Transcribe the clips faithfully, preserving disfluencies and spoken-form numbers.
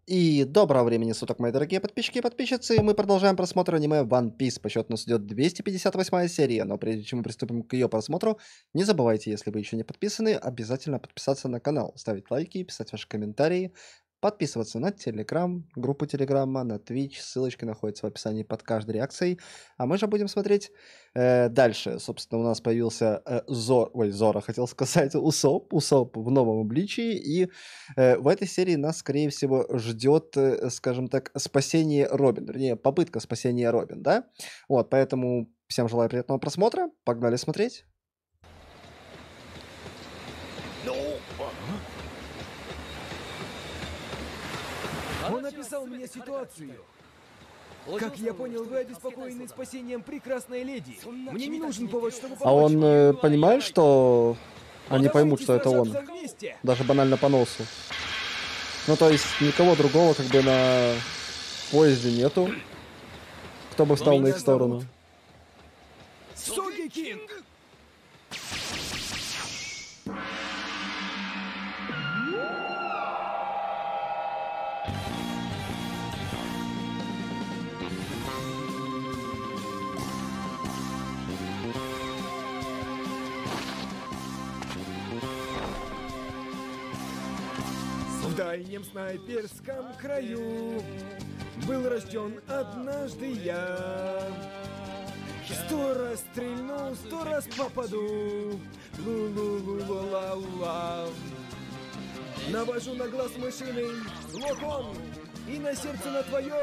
И доброго времени суток, мои дорогие подписчики и подписчицы. Мы продолжаем просмотр аниме One Piece. По счету нас идет двести пятьдесят восьмая серия. Но прежде чем мы приступим к ее просмотру, не забывайте, если вы еще не подписаны, обязательно подписаться на канал, ставить лайки, писать ваши комментарии, подписываться на Телеграм, группу Телеграма, на Twitch. Ссылочки находятся в описании под каждой реакцией. А мы же будем смотреть э, дальше. Собственно, у нас появился э, Зор... Ой, Зора, хотел сказать, Усоп. Усоп в новом обличии. И э, в этой серии нас, скорее всего, ждет, э, скажем так, спасение Робин. Вернее, попытка спасения Робин, да? Вот, поэтому всем желаю приятного просмотра. Погнали смотреть. Он описал мне ситуацию. Как я понял, вы обеспокоены спасением прекрасной леди. Мне не нужен повод, чтобы помочь. А он э, понимает, что они Давайте поймут, что это он. сражаться вместе. Даже банально по носу. Ну, то есть, никого другого как бы на поезде нету, кто бы встал на их сторону. Соги Кинг! В дальнем снайперском краю был рожден однажды я. Сто раз стрельну, сто раз попаду. Лу-лу-лу-ла-ла-ла. Навожу на глаз мышиный локон, и на сердце на твое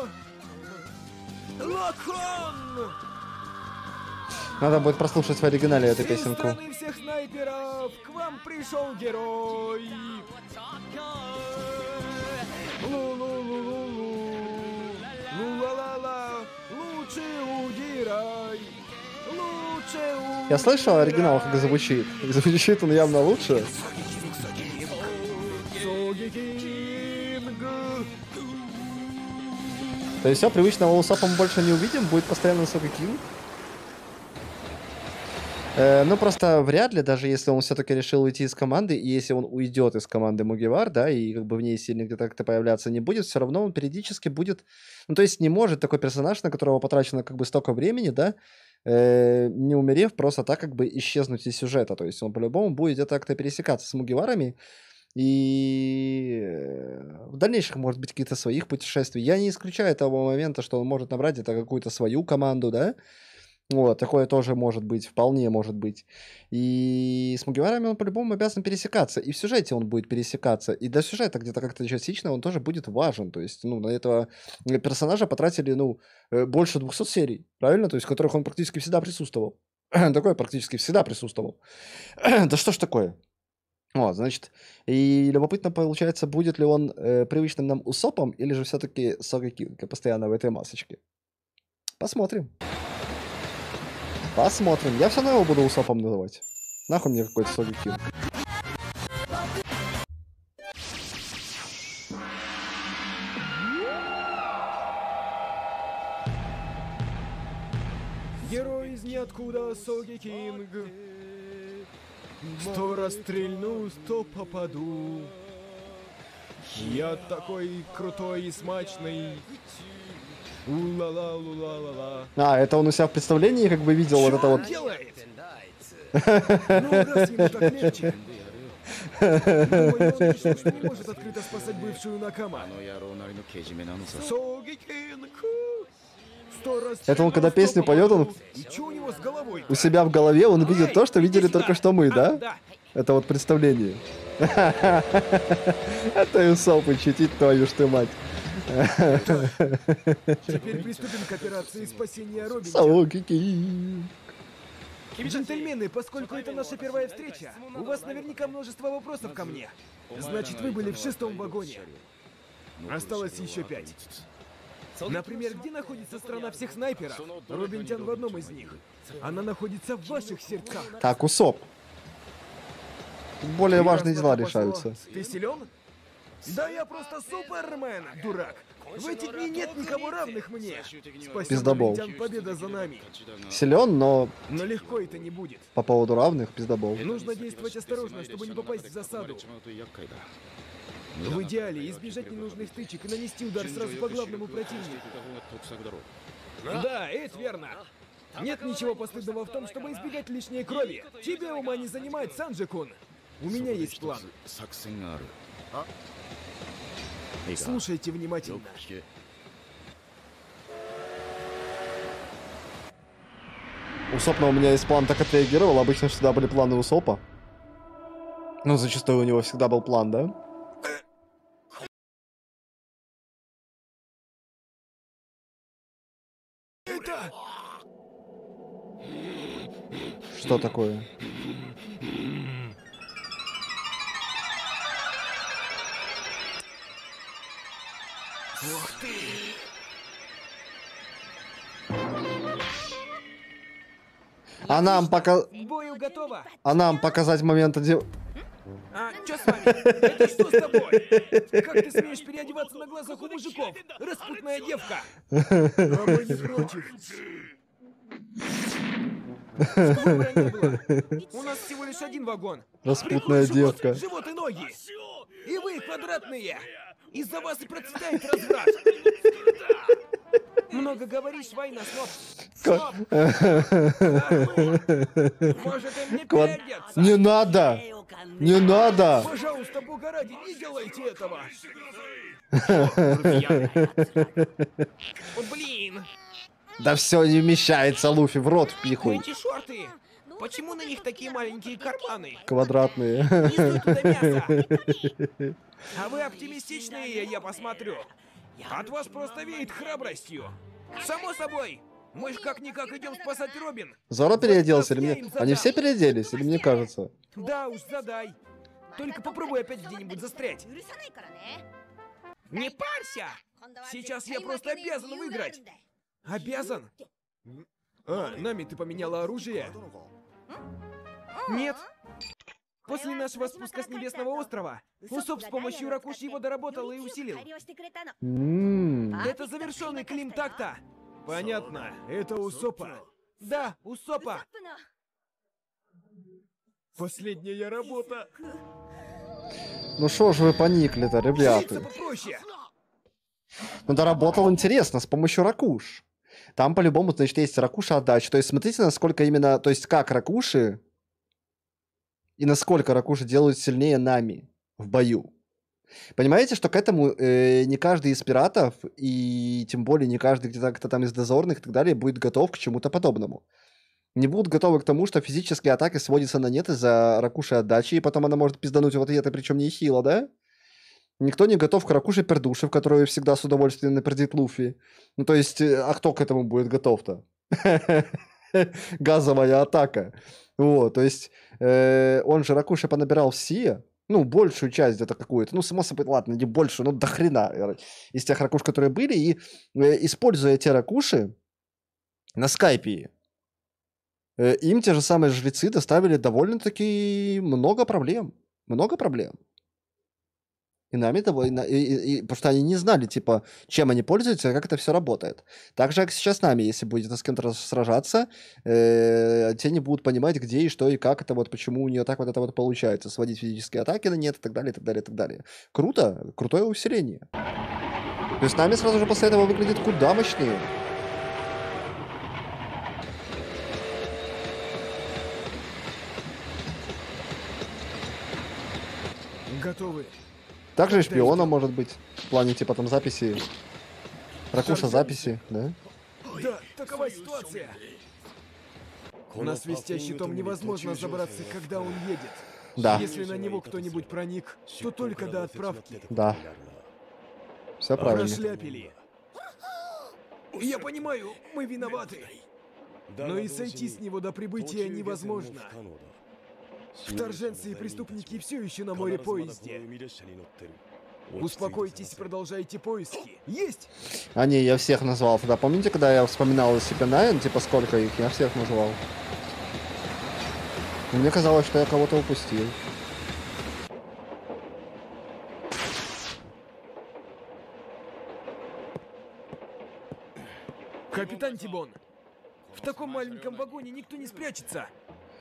локон. Надо будет прослушать в оригинале эту Из песенку. страны всех снайперов к вам пришел герой. Лу-лу-лу-лу-лу, лу-ла-ла-ла, лучше удирай, лучше удирай. Я слышал оригинал, как звучит. Звучит он явно лучше. Соги Кинг. То есть все, привычного Усопа мы больше не увидим, будет постоянно Соги Кинг. Э, ну, просто вряд ли, даже если он все-таки решил уйти из команды, и если он уйдет из команды Мугивар, да, и как бы в ней сильно где-то как-то появляться не будет, все равно он периодически будет... Ну, то есть не может такой персонаж, на которого потрачено как бы столько времени, да, э, не умерев, просто так как бы исчезнуть из сюжета. То есть он по-любому будет где-то как-то пересекаться с Мугиварами, и э, в дальнейших, может быть, какие-то своих путешествий. Я не исключаю того момента, что он может набрать где-то какую-то свою команду, да. Вот, такое тоже может быть, вполне может быть. И с Мугиварами он по-любому обязан пересекаться. И в сюжете он будет пересекаться. И для сюжета где-то как-то частично он тоже будет важен. То есть, ну, на этого персонажа потратили, ну, э, больше двухсот серий, правильно? То есть, в которых он практически всегда присутствовал. Такое практически всегда присутствовал. Да что ж такое? Вот, значит, и любопытно получается, будет ли он э, привычным нам Усопом, или же все-таки Соги Кинг постоянно в этой масочке. Посмотрим. Посмотрим. Я все равно его буду Усопом называть. Нахуй мне какой-то Соги Кинг. Герой из ниоткуда Соги Кинг. Сто раз стрельну, сто попаду. Я такой крутой и смачный. У-ла-ла-лу-ла-ла-ла. А, это он у себя в представлении как бы видел Чё вот это он вот. делает? Ну, раз ему так легче. Думаю, он решил, что не может открыто спасать бывшую Накама. Соги Кинг. Сто раз Это он когда стрельну, песню сто поет, он попаду. И чё у него с головой? у себя в голове, он видит то, что видели Иди только сюда. что мы, А, да? да. Это вот представление. Это Усоп, читить твою ж ты мать. Теперь приступим к операции спасения Робин. Соги Кинг. Джентльмены, поскольку это наша первая встреча, у вас наверняка множество вопросов ко мне. Значит, вы были в шестом вагоне. Осталось еще пять. Например, где находится страна всех снайперов? Робин-тян в одном из них. Она находится в ваших сердцах. Так, Усоп. Более важные дела Прекрасно пошло. решаются. Ты силен? Да я просто Супермен, дурак. В эти дни нет никого равных мне. Спасибо, Пиздобол. Робин-тян, победа за нами. Силен, но Но легко это не будет. по поводу равных пиздобол. Нужно действовать осторожно, чтобы не попасть в засаду. В идеале избежать ненужных стычек и нанести удар сразу по главному противнику. Да, это верно. Нет ничего постыдного в том, чтобы избегать лишней крови. Тебе ума не занимает, Санджи-кун. У меня есть план. Слушайте внимательно. У Сопна у меня есть план, так отреагировал. Обычно всегда были планы у Сопа. Ну, зачастую у него всегда был план, да? Это... Что такое? Ух ты! А нам пока... К бою готово! А нам показать момент одев... А, чё с вами? Это что с тобой? Как ты смеешь переодеваться на глазах у мужиков? Распутная девка! А мы не против. Выбора не было. У нас всего лишь один вагон. Распутная Прикрой живот, девка. живот и ноги. И вы, квадратные. Из-за вас и процветает разврат. Много говоришь, война, сноп. Сноп. Может, им не Квад- переодеться? Не надо! Не надо! Пожалуйста, бога ради, не делайте этого. Вот блин. Да все не вмещается, Луфи, в рот впихуй. Эти шорты. Почему на них такие маленькие карманы? Квадратные. Несут туда мясо. А вы оптимистичные, я посмотрю. От вас просто веет храбростью. Само собой. Мы ж как-никак идем спасать Робин. Зора переоделся или Я мне? им Они задам. все переоделись, или мне кажется? Да уж, задай. Только попробуй опять где-нибудь застрять. Не парься! Сейчас я просто обязан выиграть. Обязан? А, Нами, ты поменяла оружие? Нет. После нашего спуска с Небесного острова Усоп с помощью Ракуши его доработал и усилил. М. Это завершенный клим такта. Понятно, это Усопа. Да, Усопа. Последняя работа. Ну шо ж вы поникли-то, Учиться ребята? попроще. Ну доработал интересно, с помощью ракуш. Там по-любому, значит, есть ракуша отдача. То есть смотрите, насколько именно... То есть как ракуши и насколько ракуши делают сильнее Нами в бою. Понимаете, что к этому э, не каждый из пиратов, и тем более не каждый где-то кто там из дозорных и так далее будет готов к чему-то подобному. Не будут готовы к тому, что физические атаки сводятся на нет из-за ракуши отдачи, и потом она может пиздануть вот это, причем не хило, да? Никто не готов к ракуше пердуши, в которую всегда с удовольствием напердит Луфи. Ну, то есть, э, а кто к этому будет готов-то? Газовая атака. Вот, то есть, э, он же ракуши понабирал все, ну, большую часть где-то какую-то, ну, само собой, ладно, не большую, ну, до хрена э, из тех ракуш, которые были, и э, используя те ракуши на скайпе, э, им те же самые жрецы доставили довольно-таки много проблем. Много проблем. И нами того, и, на- и- и- и- потому что они не знали, типа, чем они пользуются, и как это все работает. Так же, как сейчас с нами, если будете с кем-то сражаться, э, те не будут понимать, где и что, и как это вот, почему у нее так вот это вот получается, сводить физические атаки на нет, и так далее, и так далее, и так далее. Круто, крутое усиление. То есть нами сразу же после этого выглядит куда мощнее. Готовы. Также и шпионом может быть, в плане, типа, там записи, ракуша записи, да? Да, такова ситуация. На свистящий том невозможно забраться, когда он едет. Да, Если на него кто-нибудь проник, то только до отправки. да. Все правильно. Прошляпили. Я понимаю, мы виноваты. Но и сойти с него до прибытия невозможно. Вторженцы и преступники все еще на море поезде. Успокойтесь и продолжайте поиски. Есть! А не, я всех назвал тогда. Помните, когда я вспоминал эс си пи девять, типа сколько их, я всех назвал. И мне казалось, что я кого-то упустил. Капитан Тибон, в таком маленьком вагоне никто не спрячется.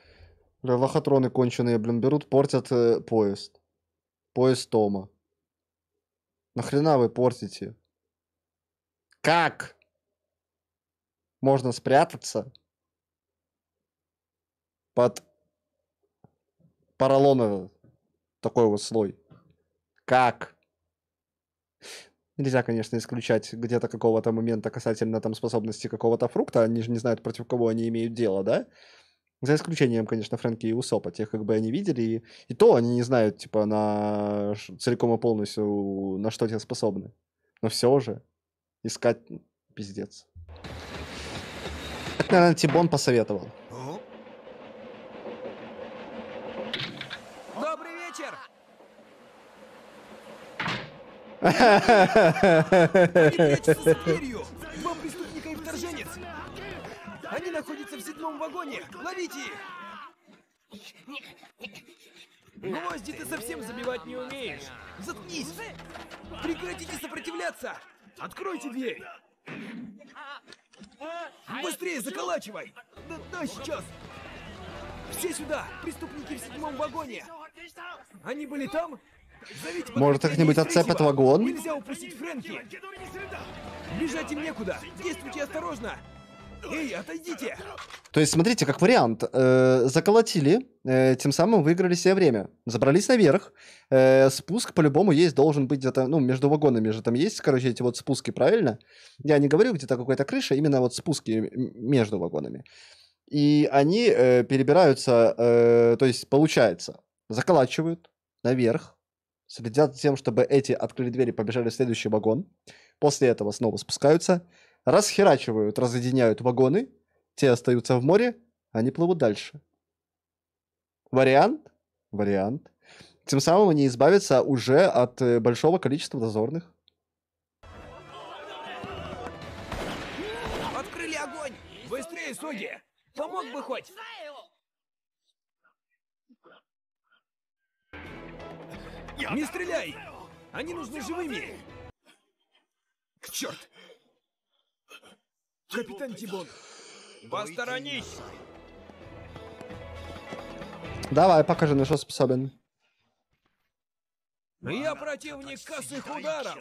Бля, лохотроны конченые, блин, берут, портят э, поезд. Поезд Тома. Нахрена вы портите? Как можно спрятаться под поролоновый такой вот слой? Как? Нельзя, конечно, исключать где-то какого-то момента касательно там способности какого-то фрукта. Они же не знают, против кого они имеют дело, да? За исключением, конечно, Фрэнки и Усопа. Тех, как бы они видели. И, и то они не знают, типа, на целиком и полностью, на что те способны. Но все же искать, пиздец. Это, наверное, Тибон посоветовал. Добрый вечер! Они прячутся за дверью! Два преступника и вторженец! Они находятся в седьмом вагоне! Ловите их! Гвозди ты совсем забивать не умеешь! Заткнись! Прекратите сопротивляться! Откройте дверь! Быстрее заколачивай! Да, да, сейчас! Все сюда! Преступники в седьмом вагоне! Они были там? Зовите Может, как-нибудь отцепят вагон? Нельзя упустить Фрэнки! Бежать им некуда! Действуйте осторожно! Эй, отойдите! То есть, смотрите, как вариант. Э, заколотили, э, тем самым выиграли себе время. Забрались наверх. Э, спуск по-любому есть, должен быть где-то, ну, между вагонами же там есть, короче, эти вот спуски, правильно? Я не говорю где-то какой-то крыша, именно вот спуски между вагонами. И они э, перебираются, э, то есть, получается, заколачивают наверх, следят за тем, чтобы эти открыли двери, побежали в следующий вагон. После этого снова спускаются, расхерачивают, разъединяют вагоны, те остаются в море, они плывут дальше. Вариант? Вариант. Тем самым они избавятся уже от э, большого количества дозорных. Открыли огонь! Быстрее, Соги! Помог бы хоть! Не стреляй! Они нужны живыми! Черт! Капитан Тибон! Посторонись! Давай, покажи, на что способен. Я противник косых ударов!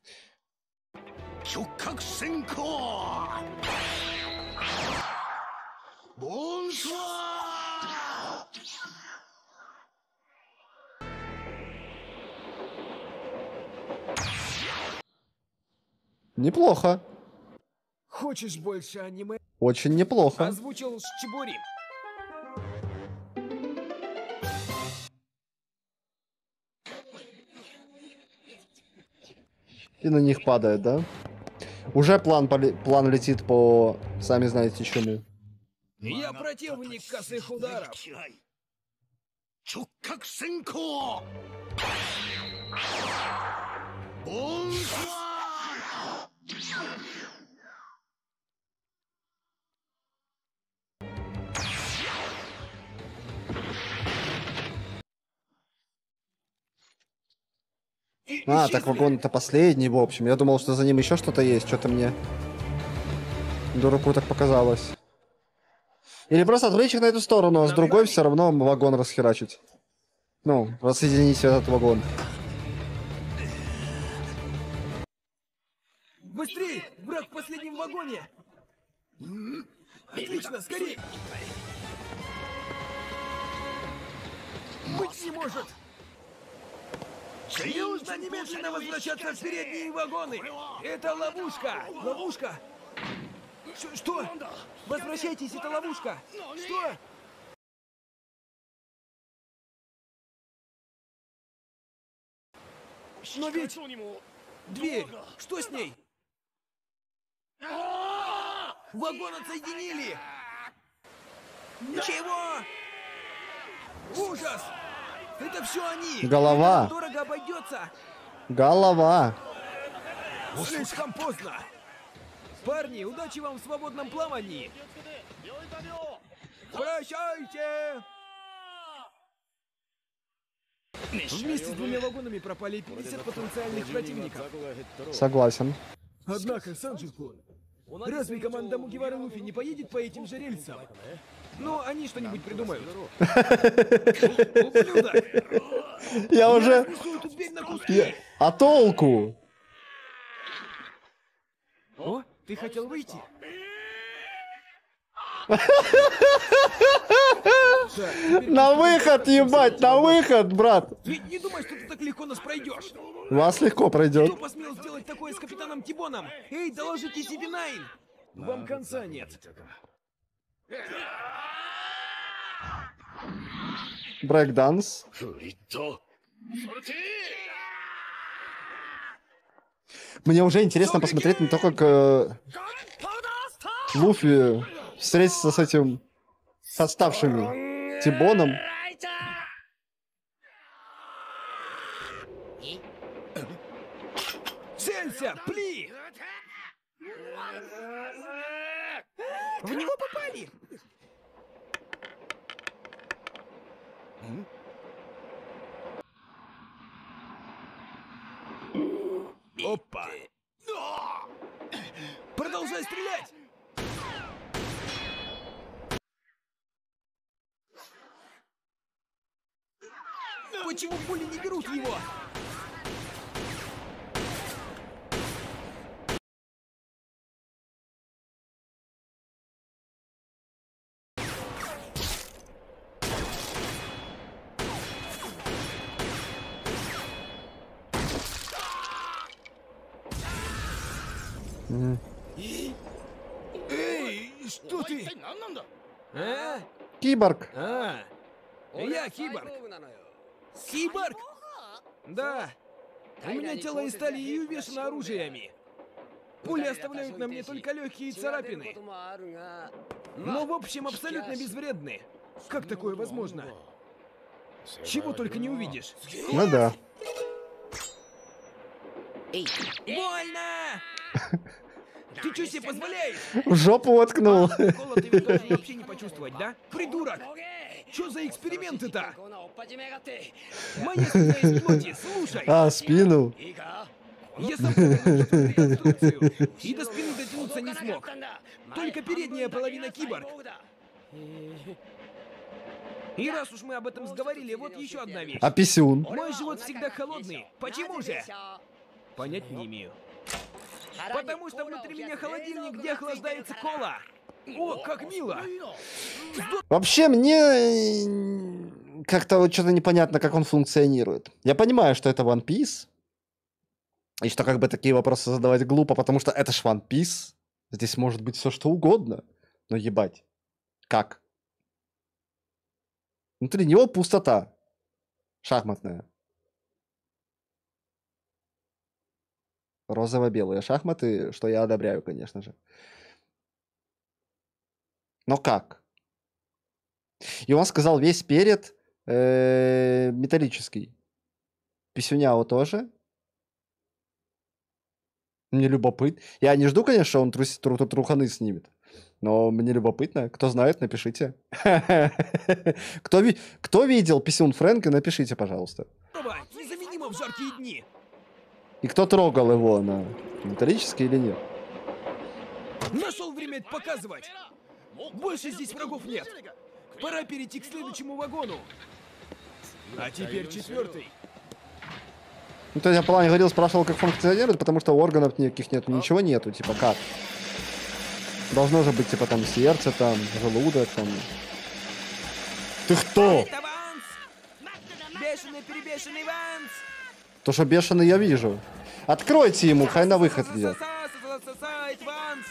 Неплохо. Хочешь больше аниме? Очень неплохо. Озвучил Счибури. И на них падает, да? Уже план, поли... план летит по... Сами знаете чему. Я противник косых ударов. А, так вагон-то последний, в общем. Я думал, что за ним еще что-то есть. Что-то мне дураку так показалось. Или просто отвлечь их на эту сторону, а с другой все равно вагон расхерачить. Ну, рассоединить этот вагон. Быстрей! Враг в последнем вагоне! Отлично, скорей! Быть не может! Нужно немедленно возвращаться в передние вагоны! Это ловушка! Ловушка! Ш- Что? Возвращайтесь, это ловушка! Что? Но ведь... Дверь! Что с ней? Вагон отсоединили! Чего? Ужас! Это все они! Голова. Это дорого обойдется! Голова. Слишком поздно! Парни, удачи вам в свободном плавании! Прощайте! Вместе с двумя вагонами пропали пятьдесят потенциальных противников. Согласен. Однако, Санджи-кун, разве команда Мугивара Луфи не поедет по этим же рельсам? Ну, они что-нибудь придумают. Ублюдок! Я уже... Разнесу эту дверь на куски! А толку? О, ты хотел выйти? На выход, ебать, на выход, брат! Не, не думай, что ты так легко нас пройдешь. Вас легко пройдет. Кто посмел сделать такое с капитаном Тибоном? Эй, доложите си ви найн! Вам конца нет. Брейкданс. Мне уже интересно посмотреть на то, как э, Луфи встретится с этим с отставшими Тибоном. Целься, пли! В него попали! Опа! Продолжай стрелять! Почему пули не берут его? Мгм. Эй, что ты? А? Киборг. А, я киборг. Киборг? Да. У меня тело из стали и увешано оружиями. Пули оставляют на мне только легкие царапины. Но в общем абсолютно безвредны. Как такое возможно? Чего только не увидишь. Ну да. Больно! Ты что себе позволяешь? В жопу воткнул. Кола ты ведь должен вообще не почувствовать, да? Придурок! Что за эксперименты-то? Моя спина из плоти, слушай! А, спину. Я сам повернул конструкцию и до спины дотянуться не смог. Только передняя половина киборг. И раз уж мы об этом сговорили, вот еще одна вещь. А писюн? Мой живот всегда холодный. Почему же? Понять не имею. Потому что внутри меня холодильник, где охлаждается кола. О, как мило! Вообще мне э, как-то вот что-то непонятно, как он функционирует. Я понимаю, что это One Piece. И что как бы такие вопросы задавать глупо, потому что это ж One Piece. Здесь может быть все что угодно. Но ебать. Как? Внутри него пустота. Шахматная. Розово-белые шахматы, что я одобряю, конечно же. Но как? И он сказал, весь перед э, металлический. Писюняо тоже. Мне любопытно. Я не жду, конечно, что он трус- тру- тру- труханы снимет. Но мне любопытно. Кто знает, напишите. Кто, ви- кто видел писюн Фрэнка, напишите, пожалуйста. Незаменимо в жаркие дни. И кто трогал его, на металлический или нет? Нашел время это показывать. Больше здесь врагов нет. Пора перейти к следующему вагону. А теперь четвертый. Ну, то я в плане говорил, спрашивал, как функционирует, потому что органов никаких нету, ничего нету, типа как? Должно же быть, типа, там, сердце, там, желудок, там. Ты кто? Это Ванс! Бешеный-перебешенный Ванс! То, что бешеный, я вижу. Откройте ему, хай на выход идет. Сайт Ванс!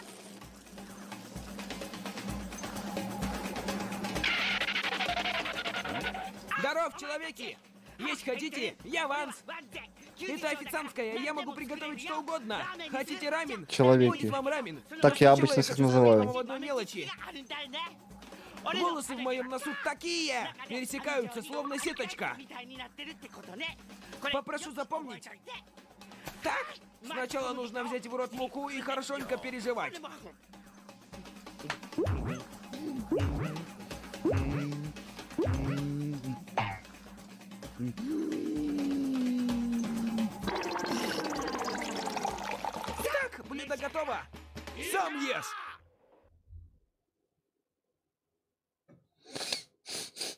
Здоров, человеки! Есть хотите? Я Ванс! Это официантская, я могу приготовить что угодно. Хотите рамен? Человеки. Будет вам рамен. Так я Но обычно сначала их хочу называю. сказать вам об одной мелочи. Волосы в моем носу такие! Пересекаются, словно сеточка. Попрошу запомнить. Так, сначала нужно взять в рот муку и хорошенько переживать. Так, блюдо готово. Сам ешь.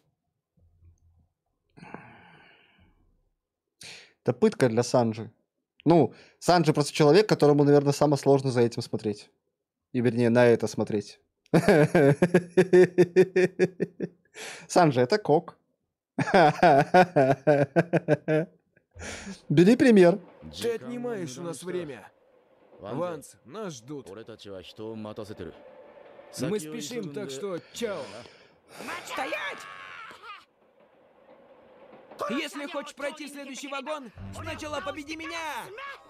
Это пытка для Санджи. Ну, Санджи просто человек, которому, наверное, самое сложно за этим смотреть. И, вернее, на это смотреть. Санджи, это кок. Бери пример. Ты отнимаешь у нас время. Ванс, нас ждут. Мы спешим, так что чао. Стоять! Если хочешь пройти в следующий вагон, сначала победи меня!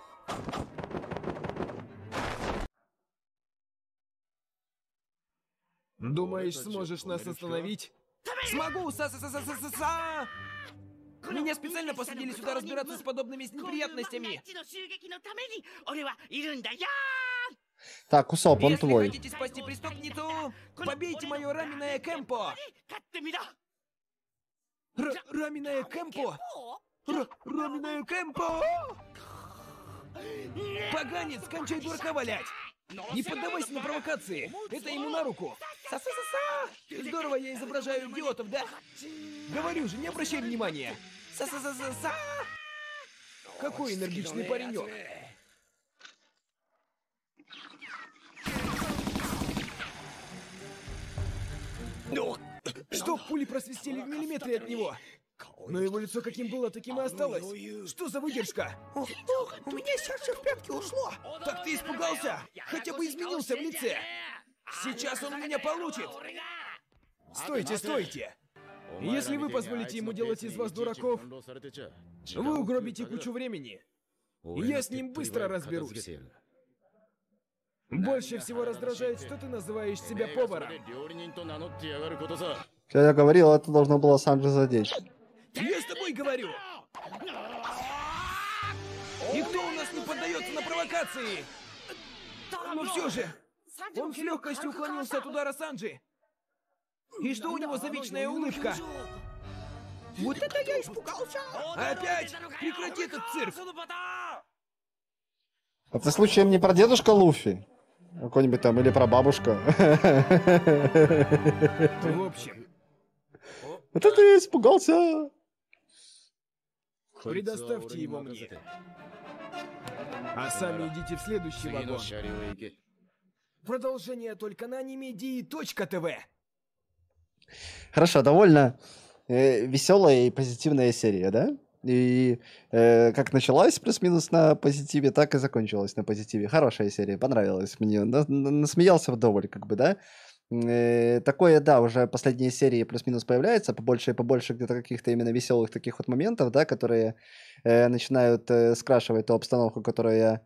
Думаешь, сможешь нас остановить? Смогу! Са-са-са-са-са-са! Меня специально посадили сюда разбираться с подобными неприятностями. Так, Усоп, он Если твой. хотите спасти преступницу, побейте мое раменное кэмпо! Р раменное кэмпо! Р раменное кэмпо! Поганец, кончай дурака валять! Не поддавайся на провокации! Это ему на руку! Са-са-са-са! Здорово я изображаю идиотов, да? Говорю же, не обращай внимания! Са-са-са-са-са! Какой энергичный паренек! Что, пули просвистели в миллиметре от него? Но его лицо каким было, таким и осталось. Что за выдержка? Ох, ох, у меня сердце в пятки ушло. Так ты испугался? Хотя бы изменился в лице. Сейчас он меня получит. Стойте, стойте. Если вы позволите ему делать из вас дураков, вы угробите кучу времени. Я с ним быстро разберусь. Больше всего раздражает, что ты называешь себя поваром. Как я говорил, это должно было Санджи задеть. Я с тобой говорю! Никто у нас не поддается на провокации! Но все же, он с легкостью уклонился от удара Санджи. И что у него за вечная улыбка? Вот это я испугался! Опять! Прекрати этот цирк! А ты случаем не про дедушка Луфи? Какой-нибудь там, или про бабушка? В общем... Вот это я испугался! Предоставьте его мне. А сами идите в следующий вагон. Продолжение только на анимедии точка тэ вэ. Хорошо, довольно э, веселая и позитивная серия, да? И э, как началась плюс-минус на позитиве, так и закончилась на позитиве. Хорошая серия, понравилась мне. На- на- Насмеялся вдоволь, как бы, да? Э, такое, да, уже последние серии плюс-минус появляется, побольше и побольше где-то каких-то именно веселых таких вот моментов, да, которые э, начинают э, скрашивать ту обстановку, которая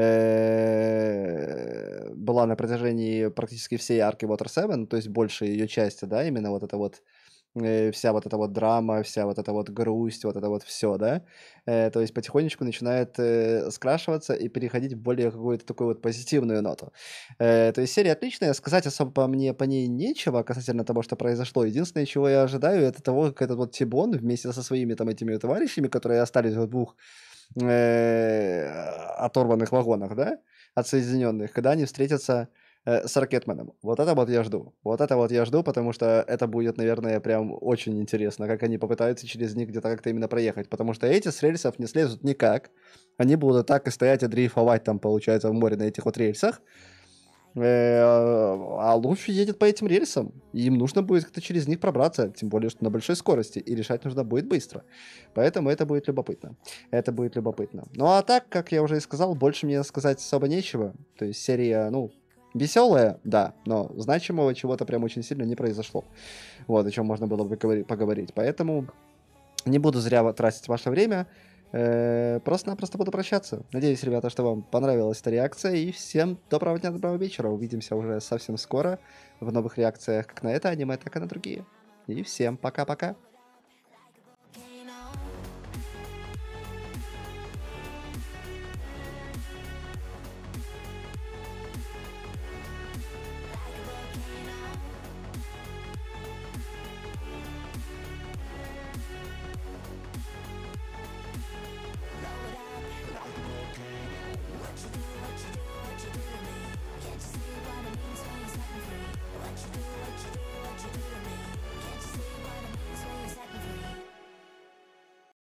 э, была на протяжении практически всей арки Water семь, то есть большей ее части, да, именно вот это вот э, вся вот эта вот драма, вся вот эта вот грусть, вот это вот все, да, Э, то есть потихонечку начинает э, скрашиваться и переходить в более какую-то такую вот позитивную ноту. Э, то есть серия отличная, сказать особо по мне по ней нечего касательно того, что произошло. Единственное, чего я ожидаю, это того, как этот вот Тибон вместе со своими там этими товарищами, которые остались в двух э, оторванных вагонах, да, отсоединенных, когда они встретятся э, с Ракетменом. Вот это вот я жду. Вот это вот я жду, потому что это будет, наверное, прям очень интересно, как они попытаются через них где-то как-то именно проехать. Потому что эти с рельсов не слезут никак. Они будут так и стоять и дрейфовать там, получается, в море на этих вот рельсах. Э, А Луфи едет по этим рельсам, и им нужно будет как-то через них пробраться, тем более, что на большой скорости, и решать нужно будет быстро. Поэтому это будет любопытно. Это будет любопытно. Ну а так, как я уже и сказал, больше мне сказать особо нечего. То есть серия, ну, веселая, да, но значимого чего-то прям очень сильно не произошло. Вот, о чем можно было бы говори- поговорить. Поэтому не буду зря ва- тратить ваше время. Э, Просто-напросто буду прощаться. Надеюсь, ребята, что вам понравилась эта реакция. И всем доброго дня, доброго вечера. Увидимся уже совсем скоро в новых реакциях как на это аниме, так и на другие. И всем пока-пока.